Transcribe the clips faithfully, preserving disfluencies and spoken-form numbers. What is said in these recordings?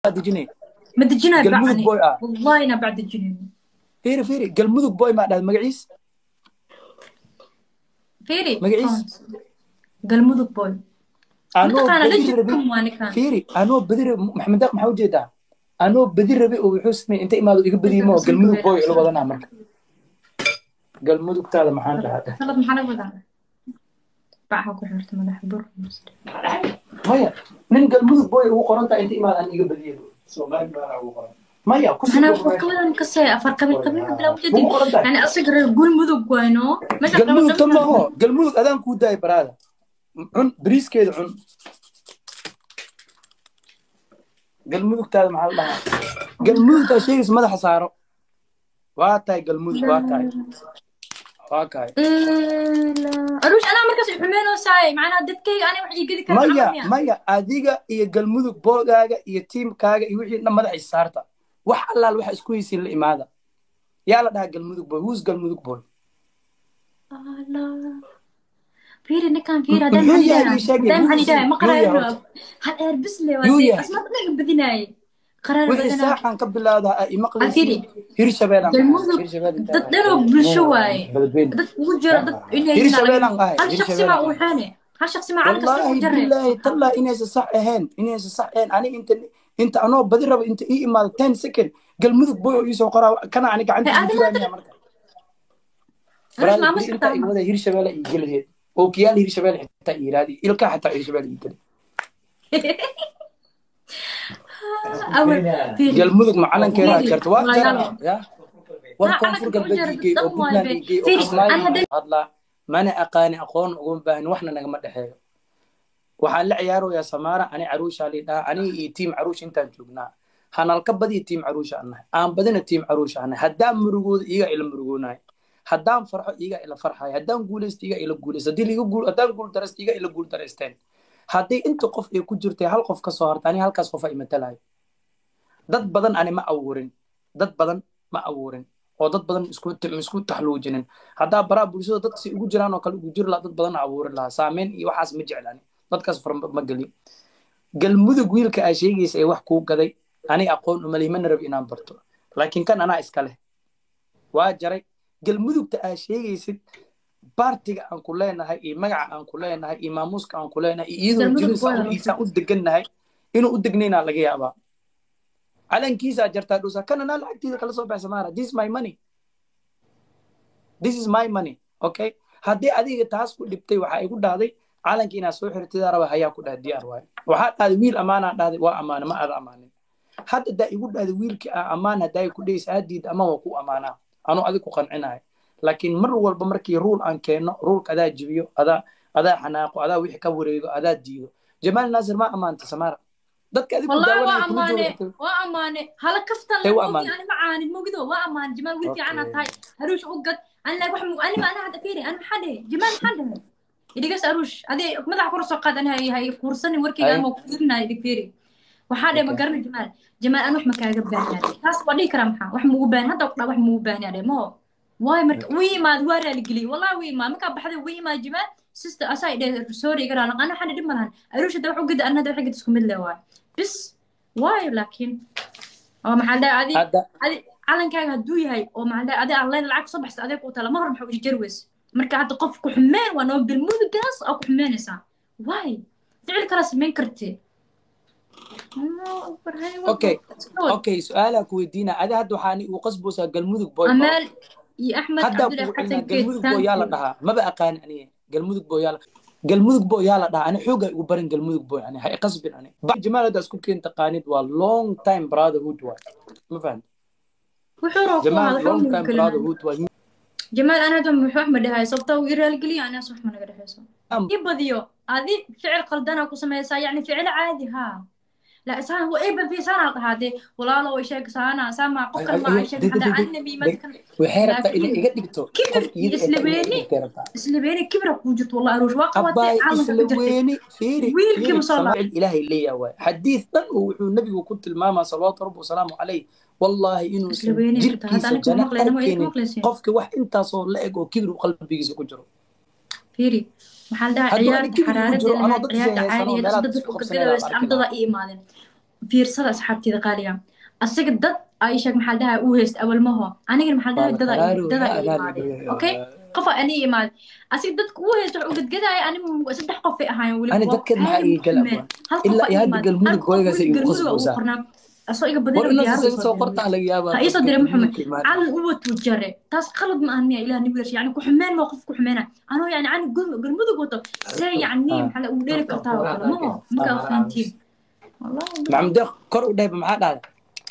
دجنين ما دجنا قلمودك بعني بوي اه والله انا بعد الجنين فيري فيري قلمودك بوي ما داد مقعيس فيري مقعيس فونس قلمودك بوي انو متقانا بدر ربي لجكم وانا كان فيري انو بدر محمد داق maxaa u jeedaa anoo badi rabi oo wuxuu sameeyay inta imaado iga badiyimo galmudug boy ilo wadana marka galmudugtaada maxaan dhahaa salad maxana wada baaxa ku xirta madax bur maya nin galmudug boy ugu qoranta inta imaadaan iga badiyo Soomaali baa ugu qoran maya ku soo انا كمان كسي افر كبي كبي بلا وجدي يعني اصغر قلمودك وينو مش galmudug tama ho galmudug adaan ku daay baraada cun bariiskeeda cun galmudugtaada maxaa la dhahaa galmudugta sheegis madaxa saaro waa tahay galmudug waa tahay waa tahay لا اروش انا مركز حمينو ساي معنا ددكي انا وحي قلي كان maya maya adiga iyo galmudug boogaaga iyo tiimkaaga iyo wixii dhan madaxa saarta wax allaal waxa isku haysiin la imaada yaa la dhahaa galmudug boy who's galmudug boy لا فيري نكان فيري هذا دايم دايم حني دايم ما قرأ هل أربس لي ودي أسمع تلاقي بديناي قرار wixii بدنا saaxan ka bilaawda ay maqlaysiin فيري hirshabeelan galmudug hirshabeelan dadna bulshawaay dad ugu jira dad inay hirshabeelan qahay hal shakhsi ma uu xaane hal shakhsi ma calka soo wallahi jarray billahi tallahi inaysa sax ahayn inaysa sax ahayn ani inta inta anoo badi rabo inta ii imaado ten second galmudug boy oo ii soo qoraa kana ani gacanta ku jiraan marka أنا ما inta ay wada hirshabeelan ii galeed oo kiyaal hirshabeelan xitaa ii raadi ilka xitaa hirshabeelan ii galeed galmudug macalinkeeda karto waa jara ya war koonfur galbeedkii oo buntlandkii oo kismaayo hadla mana aqaani aqoon ugu baahan waxna nagama dhaxeeyo waxaan la ciyaarayaa samaara ani caruusha liidhaa ani iyo tiim caruush intaan joognaa hanalka badiyo tiim caruusha annahay aan badina tiim caruusha annahay haddaan murugooda iiga ila murugoonahay haddaan farxo iiga ila farxayo haddaan guulaysto iiga ila guulaysto haddii liiga guul haddaan guul daraysto iiga ila guul daraysteen haddii inta qof ay ku jirtay hal qof ka soo harta ani halkaas qof ay matalahay dad badan ani ma abuurin dad badan ma abuurin oo dad badan isku isku taxluujinin haddaa baraa bulshada dad si ugu jiraan oo kale ugu jiri lahaa dad badan abuurin lahaa saameyn iyo waxaas ma jeclaani dadkaas far ma geli galmudug wiilka ay sheegaysa ee wax kuu gaday ani aqoon uma lihman rab inaan barto laakiin kan anaa iska leh waa jaray galmudugta ay sheegaysid baartiga aan ku leenahay iyo magaca aan ku leenahay iyo maamuuska aan ku leenahay iyo iyadoo jirisaan u degannahay inuu u degnaynaa laga yaabaa calankiisa jartaa dhuusa kan anaa lacagtiida kala soo baxsa maara this is my money this is my money okay haddii adiga taas ku dhibtay waxaa igu dhahday calankii inaad soo xirtidaa raba hayaa ku dhaha diyaar waayo waxaa dhahday wiil ammaanaa dhahday waa ammaana ma aada ammaanin hadda daa igu dhahday wiilkii aa ammaan haddaa ku dhehaysa aadiid ama waa ku ammaanaa anuu adig ku qancinahay laakiin mar walba markii ruul aan keenno ruulka adaa jibiyo adaa adaa xanaaqo adaa wixii ka wareego adaa diido jamaal naasir ma ammaanta samaara dadka adigu والله وأمانة وأمانة هلا كفتن لموجي أنا معاني موجود وأمانة جمال ولدي أنا تاي هروش عقد أنا لا وحم أنا ما أنا هذا فيري أنا حدا جمال حدا إذا قص أروش هذه ما ذا كورس قاد أنا هاي هاي كورسني وركي أنا موجودنا إذا فيري وحدا ما قرن جمال جمال أنا وحمك أجيب بان يعني ناس ودي كرامها وحم مبان هذا وقلا وحم مبان يعني مو واي مرك وي ما دوار الجلي والله وي ما مكان بحدا وي ما جمال سيست أسايد سوري قرانا أنا حدا دم لهن أروش ده عقد أنا ده حقد اسكم الله واي بس واي لكن أو محل عادي عادي علن كان هدوي هاي أو محل عادي الله العكس صبح سأديك وتلا مهر محوج يجروس مركا عاد قف كحمان وأنا بالمود جاس أو كحمان سا واي تعال كراس من كرتي أوكي أوكي سؤالك ودينا هذا هدو حاني وقصبوس قلمودك بوي أمال يا أحمد هذا قلمودك بوي يلا لها ما بقى قان أني قلمودك بوي يلا galmudug boo yaa la dhahaa ani xooga igu barin galmudug boo yani hay qasbin ani ba jamaal hada isku keen taqaanid waa long time brotherhood waa ma fahant wuxuu roo jamaal long time brotherhood waa jamaal ana dum wuxuu ahmed dhahay sabta uu iraal galiya ana soo xman naga dhaxayso ibadiyo adi ficil qaldana ku sameeysa yani ficil caadi ha لا إنسان هو إيه بفي سنة هذا ولا لو يشيك سنة سامع قفل ما يشيك هذا النبي ما كان وحيرت إلى إجدكتو كبر إسلويني إسلويني كبر وجدت والله أروج واقع أباي إسلويني فيري ويل كم صلاة الإله اللي هو حديث والنبي وكنت الماما صلوات ربه وسلامه عليه والله إنه جركيس جنة قفك واحد أنت صار لقى وكبر وقلبي يجي كجرو فيري محل ده عيار حرارة عيار عالية لا صدق كده بس عم تضع إيه مالين fiirsada asxaabteeda qaaliga asaga dad ay sheeg maxaa dhahay uu heest awal maho aniga maxaa dhahay dad ay dad ay imaadeen okay qof ani imaad asaga dadku uu heest wax u gadgaday ani saddex qof ay ahaayeen wali ani dadka maxaa ii galaan illa ay had galmudug gooygaas ay ugu qasboosa asoo iga badan diyaar soo qorta laga yaabaa ha isoo diray maxamed calan u wato jare taas qalad ma ahniya ilaahay nigu yeeshay yani ku xumeen ma qof ku xumeena anoo yani ani galmudug wato say yani maxaa u dheeri kartaa oo kale ma ma ka fahantiin wallahi maxamed kor u dheeb maxaa dhacay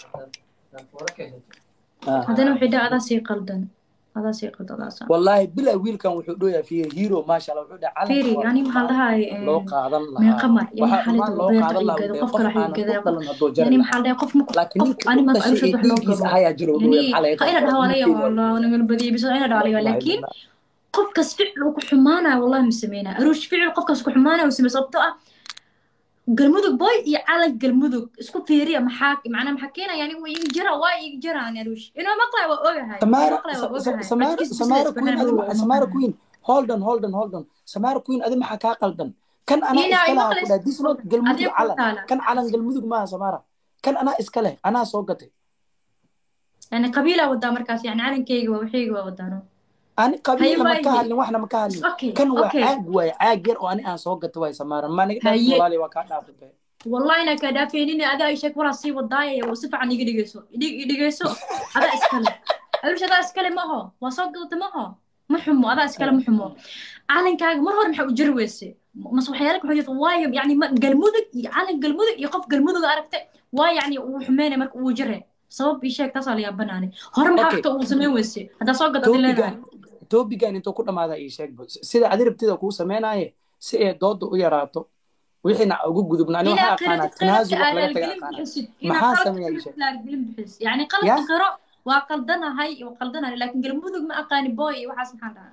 hadana wixii dhacda si qaldan هذا شيء قد الله صار والله بلا ويل كان وحدويا فيه هيرو ما شاء الله وحده على فيري يعني محل هاي لو قادن لها من قمر يعني حالته لو قادن لها قف راح كذا يعني محل هاي قف مك انا ما بعرف شو لو هاي اجرو يعني قيل ده علي والله انا من بدي بس انا ده علي لكن قف كس فعل وحمانه والله مسمينا اروش فعل قف كس وحمانه وسمي صبطه galmudug boy iyo calan galmudug isku fiiriya maxaa macna maxakeena yani way jira way jira aan arush inoo maqlay waa ogahay samara samara samara queen adi samara queen hold on hold on hold on samara queen adi maxaa ka qaldan kan ana iskala ku this not galmudug calan kan calan galmudug ma samara kan ana iskale ana soo gatay yani qabiila wada markaas yani calankeyga waa wixii waa wadano أنا قبل ما كهل وإحنا ما كهل كان وعاق وعاق جر وأنا أنا صوت توي سمارة ما نقدر نقول وكان أفضل والله أنا كذا فيني هذا يشك ورا صيب الضايع وصف عن يجي يجسو يجي يجسو هذا إسكال أقول هذا إسكال ما هو وصوت ما هو محمو هذا إسكال محمو علن كاج مرة محب جرويسي مصلحة لك حاجة وايد يعني ما قلمودك علن قلمودك يقف قلمودك عرفت وايد يعني وحمانة مرك وجره صوب يشك تصل يا بناني هرم حقته وسمي وسي هذا صوت قد اللي توبيغان intuu ku dhamaada ay sheeg sida adirabtida ku sameeyay si ay dood u yaraato wixina ugu gudubnaan waxa aqaana tanaasul wax laga tagaa maxaa sameeyay sheeg yani qalad qiro waa qaldana hay oo qaldana laakiin galmudug ma aqaani boy waxaas maxaa dhaca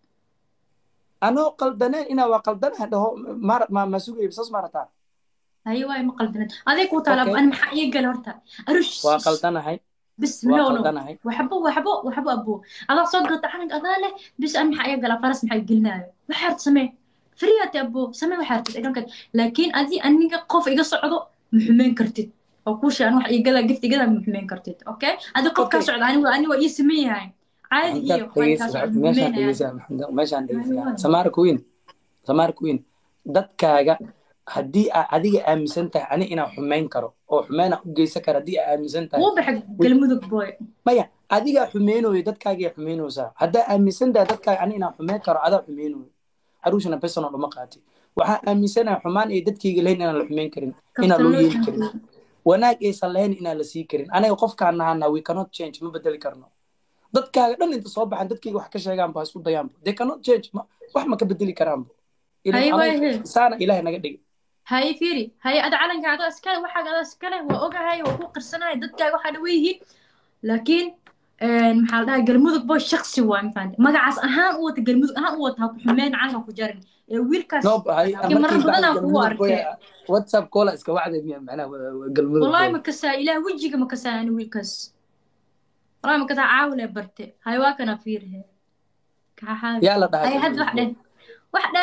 anoo qaldaneen ina waa qaldana dhaho ma ma sugay bisas marata ايوه ما قلدنا هذيك وطلب انا محقيه قال هرتا ارش وقلدناهي بس لا لا وحبوا وحبوا وحبوا ابوه هذا صوت قطع عنك اذاله بس انا محقيه قال فرس محقيه قلنا وحرت سمي فريات ابو سمي وحرت لكن ادي اني قف ايغا صعدو محمين كرتيد او كوشي انا وحي قال قفتي قال محمين كرتيد اوكي هذا قف كا صعد انا انا وي سميها عادي هي ماشي ماشي عندي سمار كوين سمار كوين dadkaaga hadii adiga aaminsan tahay ani inaan xumeyn karo oo xumeena u geysan karo hadii aaminsan tahay wuu baxay galmudug boy maya adiga xumeenooyo dadkaaga xumeynoosa hadaa aaminsan tahay dadkaaga ani inaan xumeyn karo adaa xumeenooyo aruushna personal uma qaati waxa aaminsanahay xumaan ee dadkayga leeyin inaan la xumeyn karin inaan loo yeeli karin wanaag ee saleen inaan la sii karin aniga qofkaan nahana we cannot change ma bedeli karno dadkaaga dhan inta soo baxan dadkayga wax ka sheegaan baa isku dayaan they cannot change wax ma ka bedeli karaan ilaahay saana ilaahay naga dhig هاي فيري هاي أدا علن كعدا أسكال وحاجة أدا أسكاله وأوجا هاي وهو قرصنا يدك واحد ويه لكن محل ده قلمودك بوش شخصي وان فاند ما قاعد أهان قوة قلمودك أهان قوة هاك حمين عنها فجرني ويلكاس نوب هاي مرة بدنا هو أركي واتساب كولا إسكا واحد معنا قلمودك والله ما كسا إله وجهك ما كسا أنا ويلكاس والله ما كسا عاولة برتة هاي واكنا فيرها كحال يلا ده هاي هاد واحدة واحدة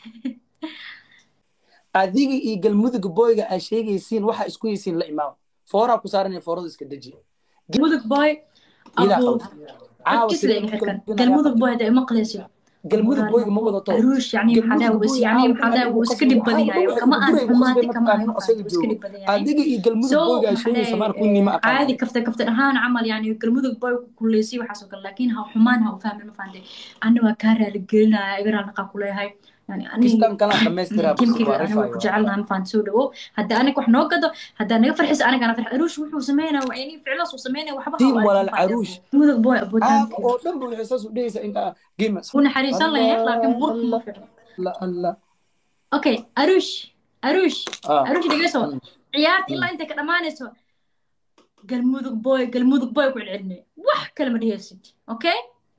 adiga iyo galmudug boyga ay sheegaysiin waxa isku yeesiin la imaam foora ku saaranay foorada iska daji galmudug boy abu caaw galmudug boy da ma qaleeso galmudug boyga ma wadato aruush yani maxaa was yani maxaa uu iska dib badan yahay kama aan xumaati kama aan iska dib badan yahay adiga iyo galmudug boyga ay sheegaysiin mar kunni ma aqaan caadi kafta kafta ahaan amal yani galmudug boy kulleesi waxa soo gal laakiin ha xumaan ha u fahmin ma fahanday aniga waa ka raali gelinaya igara naqa kuleeyahay يعني كستان كلام خمسترا أنا وجعلنا هم فانسودو هدا أنا كوح نوقدو هدا أنا فرحس أنا كنا فرح عروش وحو سمينا وعيني فعلاص وسمينا وحبها تيم ولا العروش مو بوي أبو تانك آه أو دم الحساس وديس إنك جيمس هنا حريص الله يا لكن برضو لا لا أوكي عروش عروش عروش دقيسو عيات إلا أنت كده ما نسوا قال مودك بوي قال مودك بوي كل علمي وح كلمة هي ستي أوكي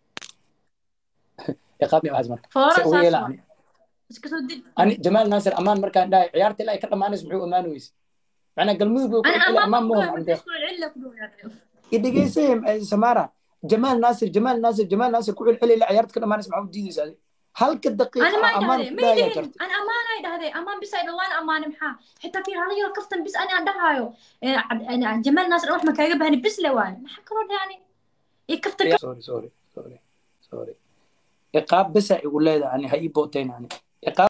يا قابني وعزمك فورا ساسا أنا جمال ناصر أمان مركان داي عيارتي لا يكرم أنا اسمعوا أمان ويس معنا قلمي بيقول أنا أمان مو عنده إذا جيسهم سمارة جمال ناصر جمال ناصر جمال ناصر كل الحلي لا عيارتك أنا ما نسمعوا جديد هذه هل كدقيقة انا ما أمان يدهدي لا يا ميدين كرتي انا امان يدهدي امان بس اذا وانا امان محا حتى في هذا يلا كفتن بس انا دهايو انا جمال ناس روح ما كايبهني بس لوان ما حكرون يعني يكفتك سوري سوري سوري سوري إقاب بس يقول لي يعني هاي بوتين يعني إقاب